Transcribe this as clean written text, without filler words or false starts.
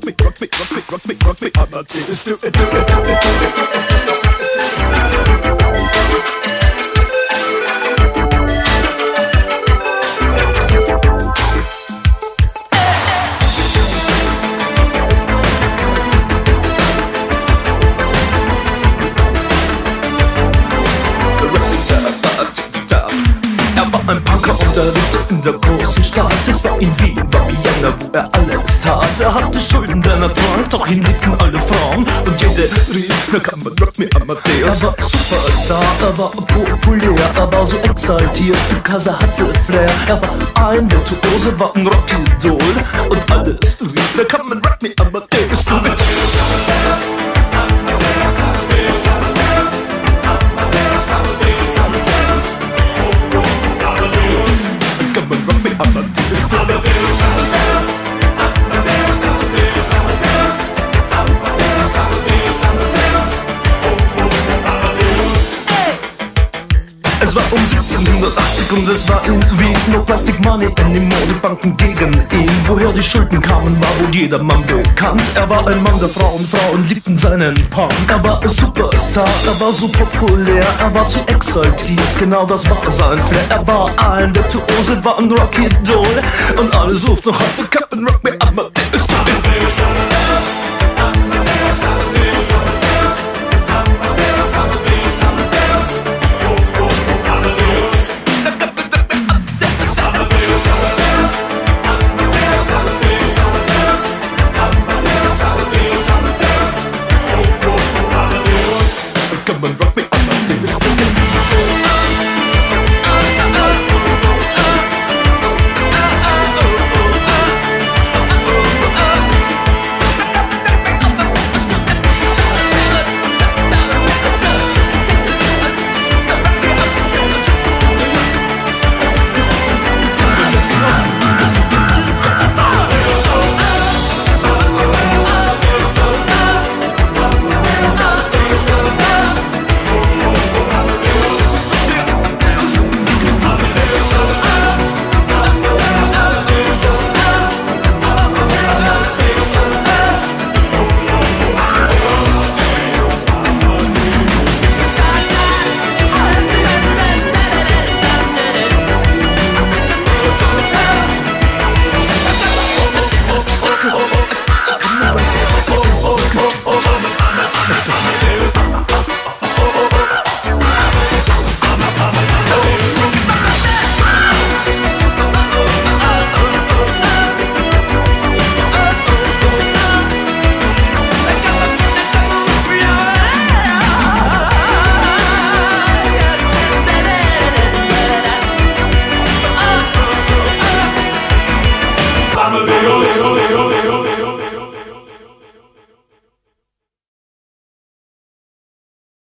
Amadeus, do it. Ein Punker unterrichtete in der großen Stadt. Es war in Wien, war Vienna, wo er alles tat. Er hatte Schulden, denn er trank, doch ihn liebten alle Frauen. Und jede rief, na kann man Rock me Amadeus. Er war Superstar, er war populär, er war so exaltiert, because er hatte Flair. Er war ein Virtuose, war ein Rockidol. Und alles rief, na kann man Rock me Amadeus. Du mit Es war um 1780 und es war in Wien. No Plastic Money anymore, die Banken gegen ihn. Woher die Schulden kamen, war wohl jedermann bekannt. Er war ein Mann der Frauen, Frauen liebten seinen Punk. Er war ein Superstar, er war so populär, er war zu exaltiert, genau das war sein Flair. Er war ein Virtuose, war ein Rockidol. Und alles ruft noch heute, Captain Rock me Amadeus. Come on, rock me, Amadeus. Amadeus.